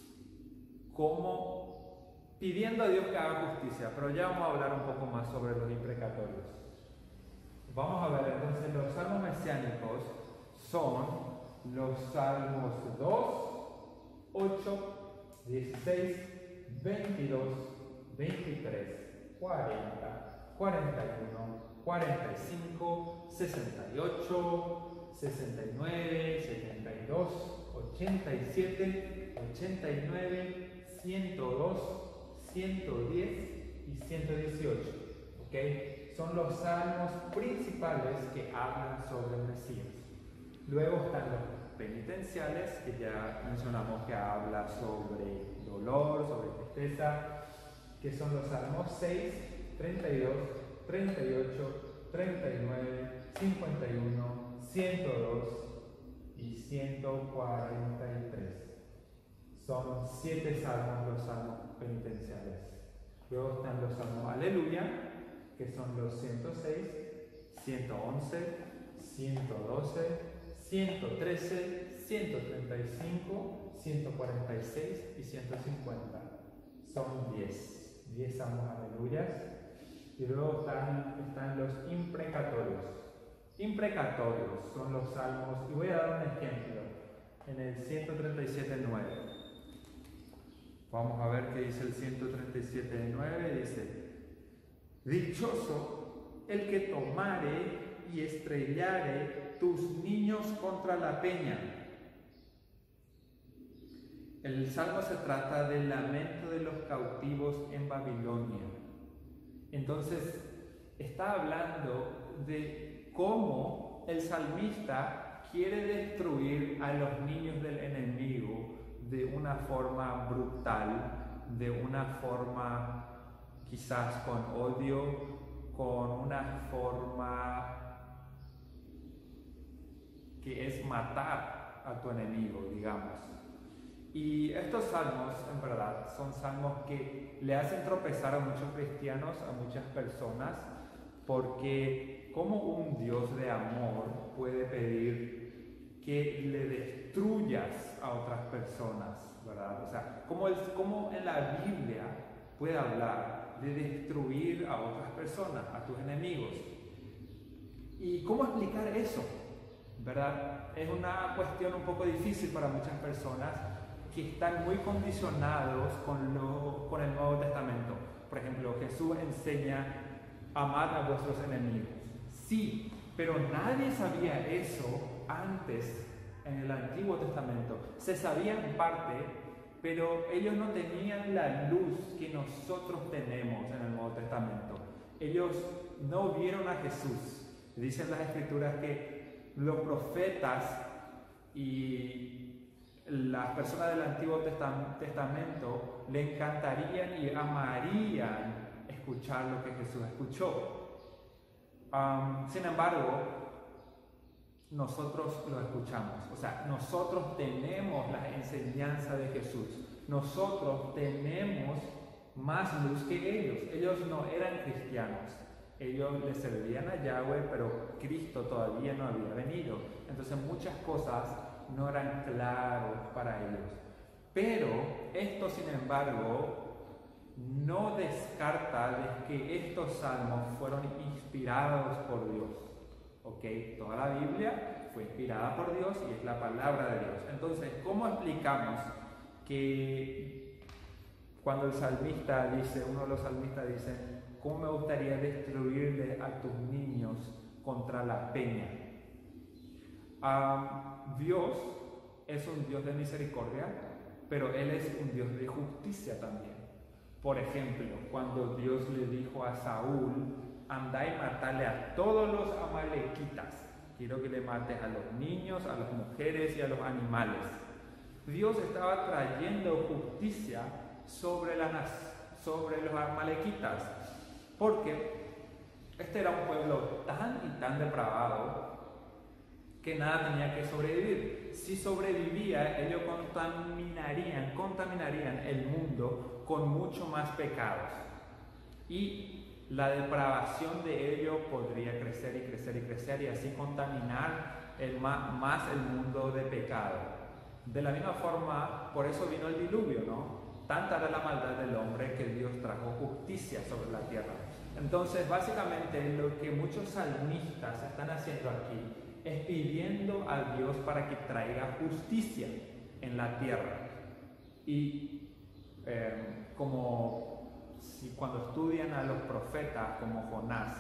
cómo pidiendo a Dios que haga justicia, pero ya vamos a hablar un poco más sobre los imprecatorios. Vamos a ver entonces, los salmos mesiánicos son los salmos dos, ocho, dieciséis, veintidós, veintitrés, cuarenta, cuarenta y uno, cuarenta y cinco, sesenta y ocho, sesenta y nueve, setenta y dos, ochenta y siete, ochenta y nueve, ciento dos, ciento diez y ciento dieciocho. ¿Okay? Son los salmos principales que hablan sobre el Mesías. Luego están los penitenciales, que ya mencionamos que habla sobre dolor, sobre tristeza, que son los salmos seis, treinta y dos, treinta y ocho, treinta y nueve, cincuenta y uno, ciento dos y ciento cuarenta y tres. Son siete salmos los salmos penitenciales. Luego están los salmos aleluya, que son los ciento seis, ciento once, ciento doce, ciento trece, ciento treinta y cinco, ciento cuarenta y seis y ciento cincuenta. Son diez. diez salmos aleluyas. Y luego están, están los imprecatorios. Imprecatorios son los salmos, y voy a dar un ejemplo, en el ciento treinta y siete, nueve. Vamos a ver qué dice el ciento treinta y siete, nueve. Dice: dichoso el que tomare y estrellare tus niños contra la peña. El salmo se trata del lamento de los cautivos en Babilonia. Entonces, está hablando de cómo el salmista quiere destruir a los niños del enemigo de una forma brutal, de una forma quizás con odio, con una forma que es matar a tu enemigo, digamos. Y estos salmos, en verdad, son salmos que le hacen tropezar a muchos cristianos, a muchas personas, porque como un Dios de amor puede pedir que le destruyas a otras personas, ¿verdad? O sea, como, el, como en la Biblia puede hablar de destruir a otras personas, a tus enemigos. ¿Y cómo explicar eso? ¿Verdad? Es una cuestión un poco difícil para muchas personas que están muy condicionados con, lo, con el Nuevo Testamento. Por ejemplo, Jesús enseña a amar a vuestros enemigos. Sí, pero nadie sabía eso antes en el Antiguo Testamento. Se sabía en parte, pero ellos no tenían la luz que nosotros tenemos en el Nuevo Testamento. Ellos no vieron a Jesús. Dicen las Escrituras que los profetas y las personas del Antiguo Testamento le encantarían y amarían escuchar lo que Jesús escuchó. Um, sin embargo, nosotros lo escuchamos. O sea, nosotros tenemos la enseñanza de Jesús. Nosotros tenemos más luz que ellos. Ellos no eran cristianos. Ellos le servían a Yahweh, pero Cristo todavía no había venido. Entonces muchas cosas no eran claros para ellos. Pero esto, sin embargo, no descarta de que estos salmos fueron inspirados por Dios. ¿Ok? Toda la Biblia fue inspirada por Dios y es la palabra de Dios. Entonces, ¿cómo explicamos que cuando el salmista dice, uno de los salmistas dice, ¿cómo me gustaría destruirle a tus niños contra la peña? Um, Dios es un Dios de misericordia, pero Él es un Dios de justicia también. Por ejemplo, cuando Dios le dijo a Saúl, anda y matale a todos los amalequitas, quiero que le mates a los niños, a las mujeres y a los animales. Dios estaba trayendo justicia sobre, la, sobre los amalequitas, porque este era un pueblo tan y tan depravado que nada tenía que sobrevivir. Si sobrevivía, ellos contaminarían, contaminarían el mundo con mucho más pecados. Y la depravación de ellos podría crecer y crecer y crecer y así contaminar el más, más el mundo de pecado. De la misma forma, por eso vino el diluvio, ¿no? Tanta era la maldad del hombre que Dios trajo justicia sobre la tierra. Entonces, básicamente, lo que muchos salmistas están haciendo aquí es pidiendo a Dios para que traiga justicia en la tierra. Y eh, como si cuando estudian a los profetas como Jonás,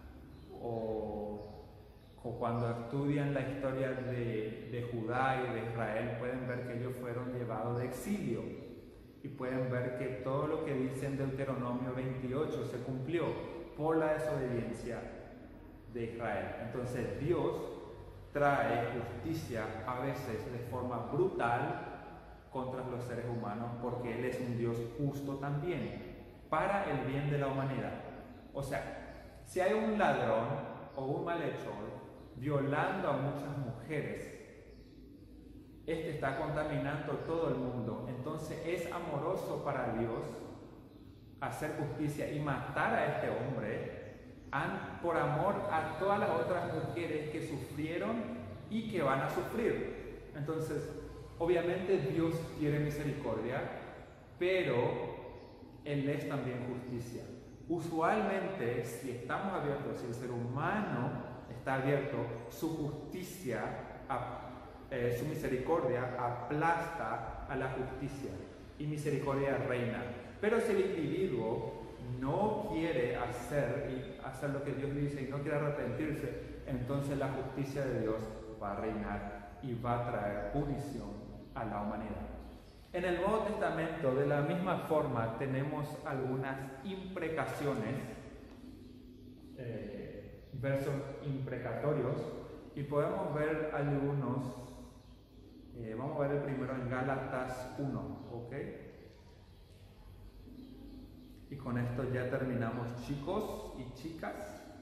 o, o cuando estudian la historia de, de Judá y de Israel, pueden ver que ellos fueron llevados de exilio. Y pueden ver que todo lo que dice en Deuteronomio veintiocho se cumplió por la desobediencia de Israel. Entonces Dios trae justicia a veces de forma brutal contra los seres humanos, porque Él es un Dios justo también, para el bien de la humanidad. O sea, si hay un ladrón o un malhechor violando a muchas mujeres, este está contaminando todo el mundo. Entonces es amoroso para Dios hacer justicia y matar a este hombre por amor a todas las otras mujeres que sufrieron y que van a sufrir. Entonces, obviamente Dios quiere misericordia, pero Él es también justicia. Usualmente, si estamos abiertos, si el ser humano está abierto, su justicia, eh, su misericordia aplasta a la justicia y misericordia reina. Pero si el individuo no quiere hacer, y hacer lo que Dios dice y no quiere arrepentirse, entonces la justicia de Dios va a reinar y va a traer punición a la humanidad. En el Nuevo Testamento, de la misma forma, tenemos algunas imprecaciones, eh, versos imprecatorios, y podemos ver algunos. Eh, vamos a ver el primero en Gálatas uno, ¿ok? Y con esto ya terminamos, chicos y chicas.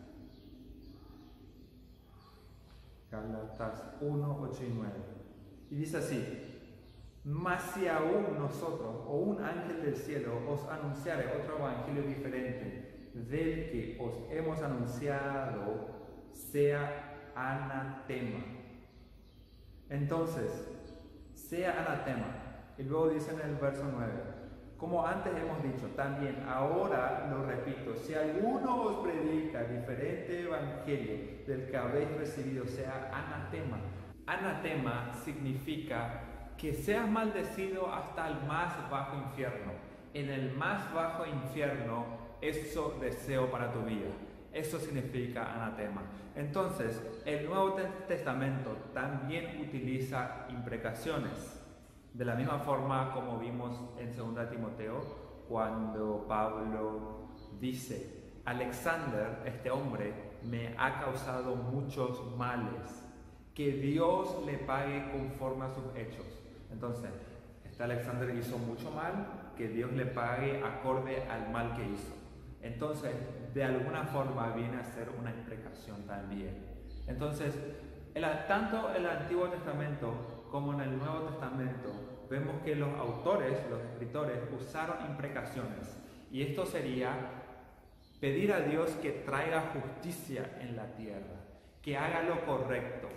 Gálatas uno, ocho y nueve. Y dice así: mas si aún nosotros o un ángel del cielo os anunciare otro evangelio diferente del que os hemos anunciado, sea anatema. Entonces, sea anatema. Y luego dice en el verso nueve: como antes hemos dicho, también ahora lo repito, si alguno os predica diferente evangelio del que habéis recibido, sea anatema. Anatema significa que seas maldecido hasta el más bajo infierno. En el más bajo infierno, eso deseo para tu vida. Eso significa anatema. Entonces, el Nuevo Testamento también utiliza imprecaciones. De la misma forma como vimos en segunda Timoteo, cuando Pablo dice: Alexander, este hombre, me ha causado muchos males, que Dios le pague conforme a sus hechos. Entonces, este Alexander hizo mucho mal, que Dios le pague acorde al mal que hizo. Entonces, de alguna forma viene a ser una imprecación también. Entonces, el, tanto en el Antiguo Testamento como en el Nuevo Testamento, vemos que los autores, los escritores, usaron imprecaciones. Y esto sería pedir a Dios que traiga justicia en la tierra, que haga lo correcto,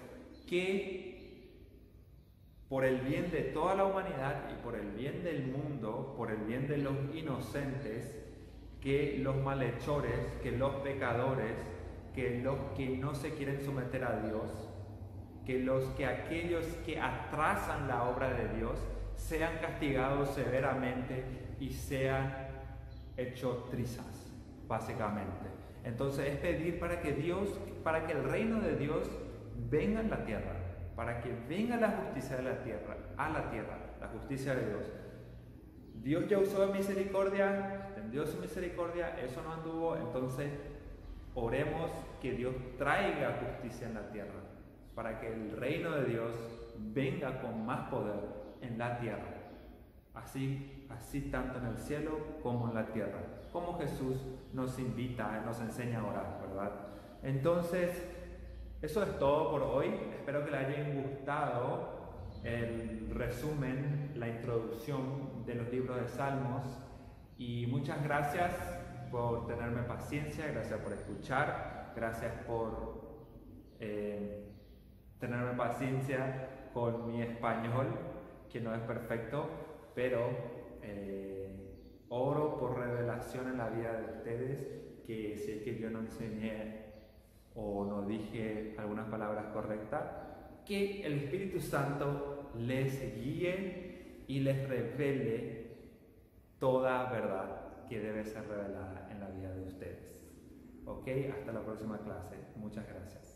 que por el bien de toda la humanidad y por el bien del mundo, por el bien de los inocentes, que los malhechores, que los pecadores, que los que no se quieren someter a Dios, que los que aquellos que atrasan la obra de Dios sean castigados severamente y sean hechos trizas, básicamente. Entonces es pedir para que Dios, para que el reino de Dios venga en la tierra, para que venga la justicia de la tierra, a la tierra, la justicia de Dios. Dios ya usó misericordia, extendió su misericordia, eso no anduvo, entonces oremos que Dios traiga justicia en la tierra, para que el reino de Dios venga con más poder en la tierra, así, así tanto en el cielo como en la tierra, como Jesús nos invita, nos enseña a orar, ¿verdad? Entonces, eso es todo por hoy. Espero que les haya gustado el resumen, la introducción de los libros de Salmos, y muchas gracias por tenerme paciencia, gracias por escuchar, gracias por... Eh, tenerme paciencia con mi español, que no es perfecto, pero eh, oro por revelación en la vida de ustedes, que si es que yo no enseñé o no dije algunas palabras correctas, que el Espíritu Santo les guíe y les revele toda verdad que debe ser revelada en la vida de ustedes. Ok, hasta la próxima clase. Muchas gracias.